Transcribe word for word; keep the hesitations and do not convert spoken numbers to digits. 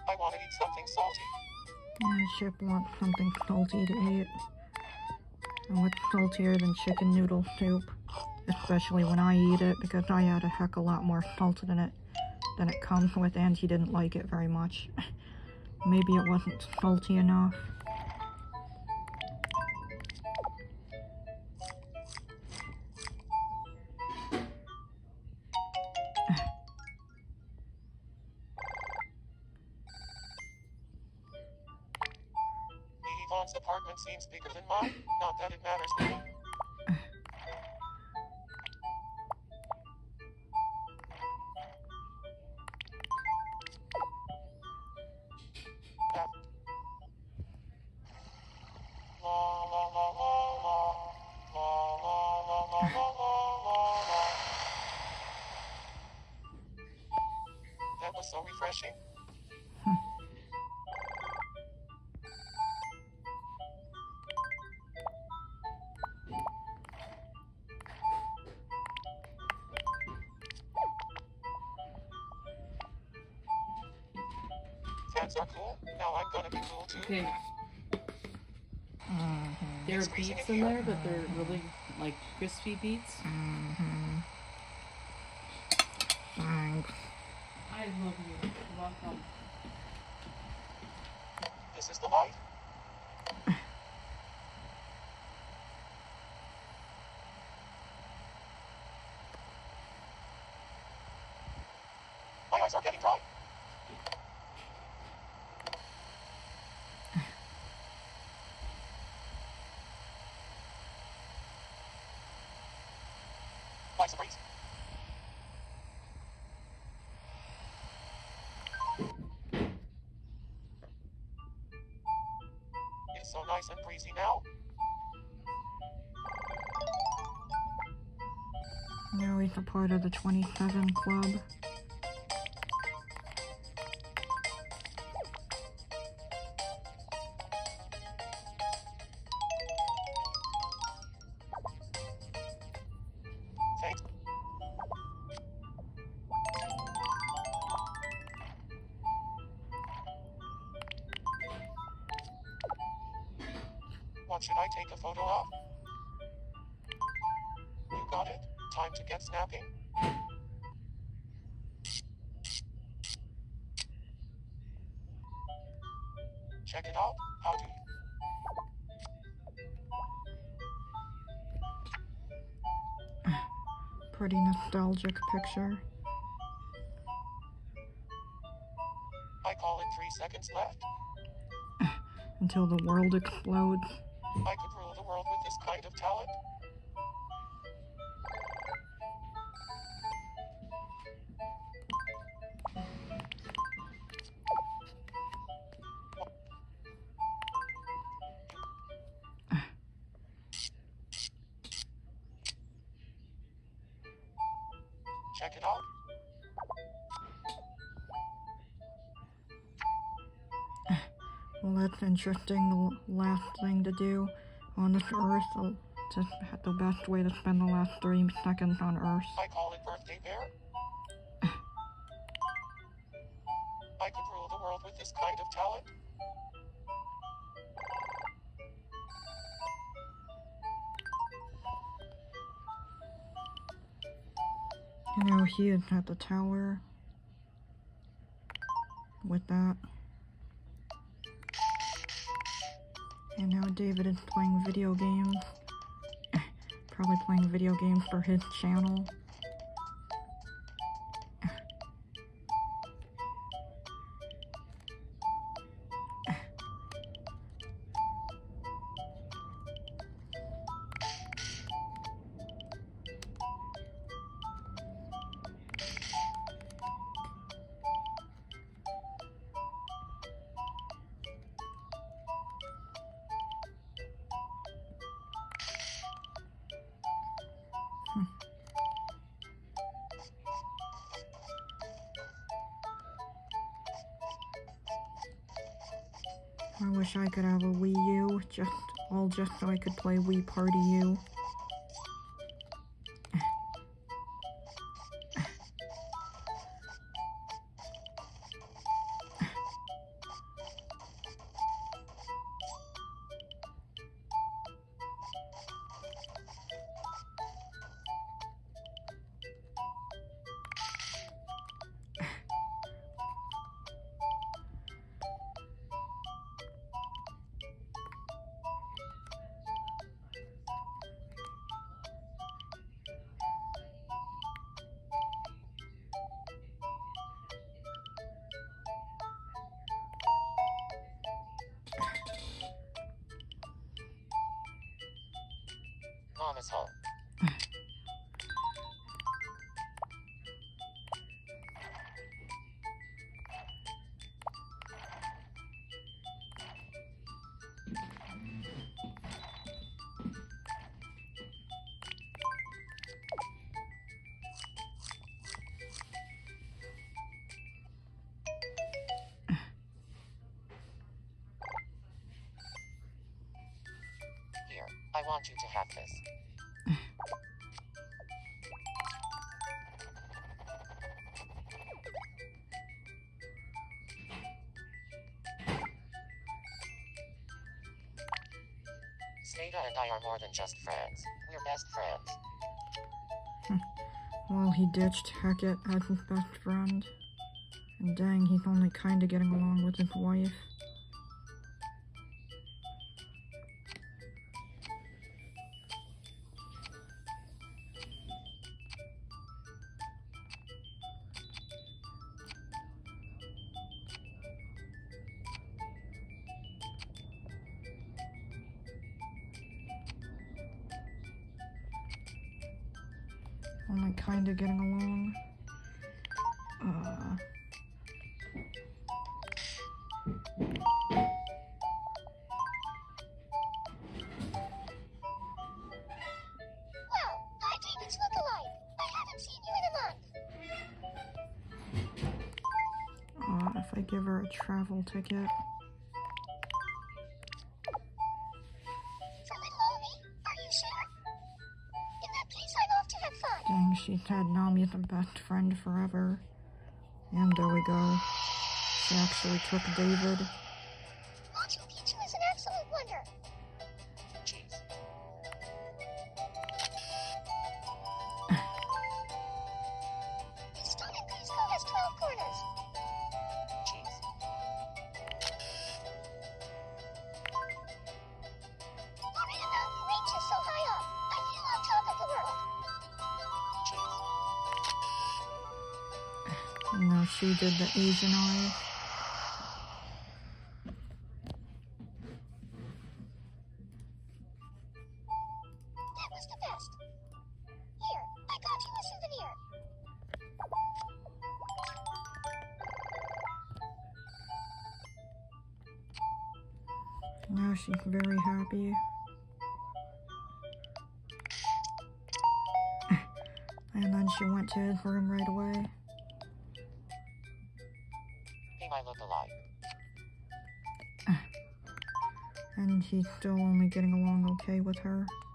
I want to eat something salty. And Chip wants something salty to eat. And what's saltier than chicken noodle soup? Especially when I eat it, because I add a heck a lot more salt in it than it comes with, and he didn't like it very much. Maybe it wasn't salty enough. Yvonne's apartment seems bigger than mine. Not that it matters to me. That was so refreshing. Fans are cool. Now I'm gonna be cool too. Okay. Mm-hmm. There are beets in there, but they're really like crispy beets. Mm-hmm. Thanks. I love you. You're welcome. This is the light. My eyes are getting dry. Life's a breeze. It's so nice and breezy now. Now he's a part of the twenty-seven Club. Thanks. What should I take a photo of? You got it. Time to get snapping. Check it out. How do you... Pretty nostalgic picture. I call it three seconds left. Until the world explodes. I could rule the world with this kind of talent. Check it out. Well, that's interesting. The last thing to do on this Earth, uh, to the best way to spend the last three seconds on Earth. I call it birthday bear. I could rule the world with this kind of talent. You know, he is at the tower with that. And now David is playing video games. Probably playing video games for his channel. I wish I could have a Wii U, just all just so I could play Wii Party U. promise home. Here, I want you to have this. Sneda and I are more than just friends. We're best friends. Well, he ditched Hackett as his best friend. And dang, he's only kinda getting along with his wife. Only kinda getting along. Uh... Wow, hi David's look-alike. I haven't seen you in a month. Uh, if I give her a travel ticket. From Itlomi? Are you sure? In that case, I'd love to have fun. Dang, she's had Nami as a best friend forever. And there we go. She actually took David. Machu Picchu is an absolute wonder. Cheese. The stone in Cusco has twelve corners. Cheese. Morena Mountain reaches so high up. I feel on top of the world. Cheese. And now she did the Asian eye. That was the best. Here, I got you a souvenir. Now she's very happy. And then she went to his room right away. Be my look-alike. And he's still only getting along okay with her.